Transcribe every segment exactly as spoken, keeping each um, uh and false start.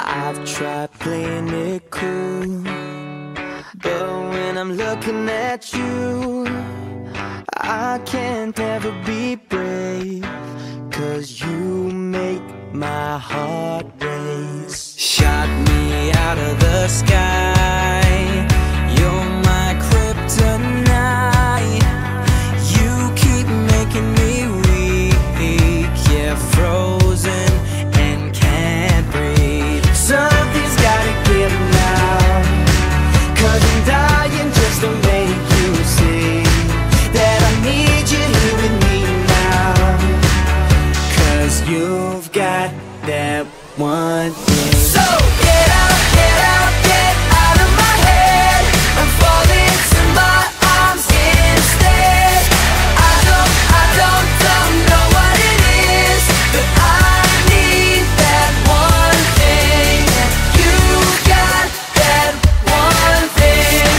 I've tried playing it cool, but when I'm looking at you, I can't ever be brave, 'cause you make my heart race. Shot me out of the sky, you're my kryptonite. You keep making me weak, yeah, frozen and can't breathe. Something's gotta give now, 'cause I'm dying just to make you see that I need you here with me now. 'Cause you've got that one thing. So get out, get out, get out of my head. I'm falling to my arms instead. I don't, I don't, don't know what it is, but I need that one thing. You got that one thing.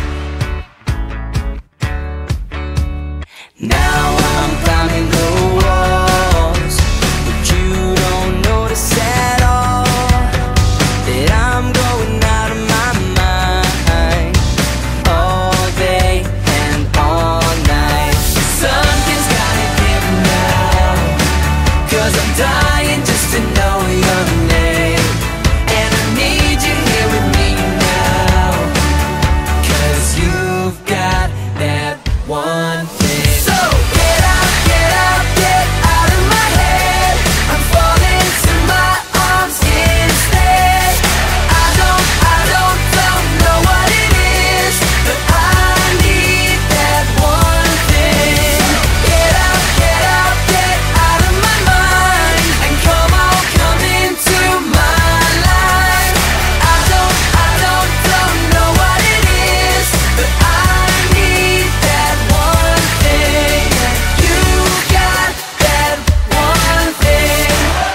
Now I'm climbing the walls, but you don't notice at all that I'm going out of my mind all day and all night. Something's gotta give now, 'cause I'm dying just to know your name. And I need you here with me now, 'cause you've got that one thing. So get out, get out, get out of my head. I'm falling to my arms instead. I don't, I don't, don't know what it is, but I need that one thing. Get out, get out, get out of my mind, and come on, come into my life. I don't, I don't, don't know what it is, but I need that one thing. You got that one thing.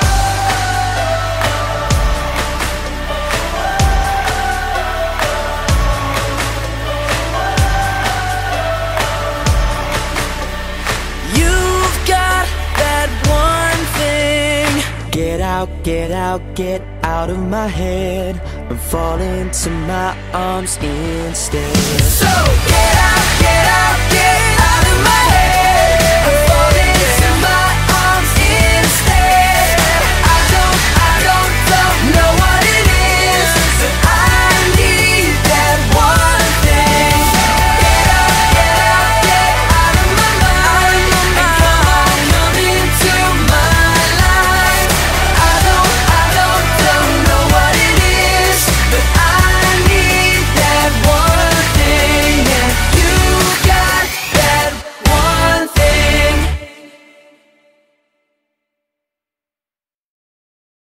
You've got that one thing. Get out, get out, get out of my head. I'm falling to my arms instead. So get out, get out, get out of my head.